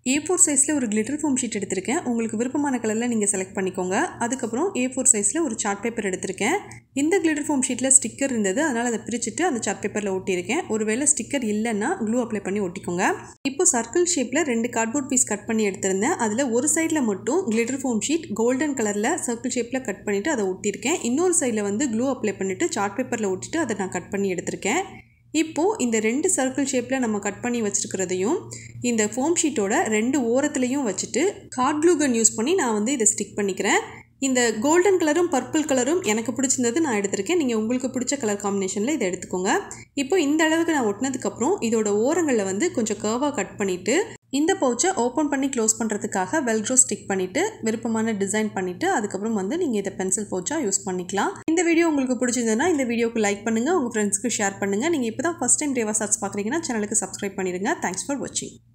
A4 சைஸில் ஒரு glitter foam sheet எடுத்திருக்கேன். உங்களுக்கு விருப்பமான கலரில் நீங்கள் செலக்ட் பண்ணிக்கோங்க. அதுக்கப்புறம் A4 சைஸில் ஒரு சார்ட் பேப்பர் எடுத்திருக்கேன். இந்த கிளிட்டர் ஃபோம் ஷீட்டில் ஸ்டிக்கர் இருந்தது, அதனால் அதை பிரிச்சுட்டு அந்த சார்ட் பேப்பரில் ஒட்டியிருக்கேன். ஒருவேளை ஸ்டிக்கர் இல்லைன்னா க்ளூ அப்ளை பண்ணி ஒட்டிக்கோங்க. இப்போ சர்க்கிள் ஷேப்பில் 2 கார்ட்போர்ட் பீஸ் கட் பண்ணி எடுத்திருந்தேன். அதில் ஒரு சைடில் மட்டும் கிளிட்டர் ஃபோம் ஷீட் கோல்டன் கலரில் சர்க்கிள் ஷேப்பில் கட் பண்ணிவிட்டு அதை ஒட்டியிருக்கேன். இன்னொரு சைடில் வந்து க்ளூ அப்ளை பண்ணிவிட்டு சார்ட் பேப்பரில் ஒட்டிட்டு அதை நான் கட் பண்ணி எடுத்திருக்கேன். இப்போது இந்த 2 சர்க்கிள் ஷேப்பில் நம்ம கட் பண்ணி வச்சுருக்கிறதையும் இந்த ஃபோம் ஷீட்டோட 2 ஓரத்துலையும் வச்சுட்டு ஹாட் க்ளூ கன் யூஸ் பண்ணி நான் வந்து இதை ஸ்டிக் பண்ணிக்கிறேன். இந்த கோல்டன் கலரும் பர்பிள் கலரும் எனக்கு பிடிச்சிருந்தது நான் எடுத்திருக்கேன். நீங்கள் உங்களுக்கு பிடிச்ச கலர் காம்பினேஷனில் இதை எடுத்துக்கோங்க. இப்போ இந்த அளவுக்கு நான் ஒட்டினதுக்கப்புறம் இதோட ஓரங்களில் வந்து கொஞ்சம் கர்வாக கட் பண்ணிவிட்டு இந்த பவுச்சை ஓப்பன் பண்ணி க்ளோஸ் பண்ணுறதுக்காக வெல்க்ரோ ஸ்டிக் பண்ணிவிட்டு விருப்பமான டிசைன் பண்ணிவிட்டு அதுக்கப்புறம் வந்து நீங்கள் இதை பென்சில் பவுச்சாக யூஸ் பண்ணிக்கலாம். இந்த வீடியோ உங்களுக்கு பிடிச்சிருந்ததுன்னா இந்த வீடியோக்கு லைக் பண்ணுங்கள், உங்கள் ஃப்ரெண்ட்ஸ்க்கு ஷேர் பண்ணுங்கள். நீங்கள் இப்போ தான் ஃபஸ்ட் டைம் ரேவாஸ் ஆர்ட்ஸ் பார்க்குறீங்கன்னா சேனலுக்கு சப்ஸ்கிரைப் பண்ணிடுங்க. தேங்க்ஸ் ஃபார் வாட்சிங்.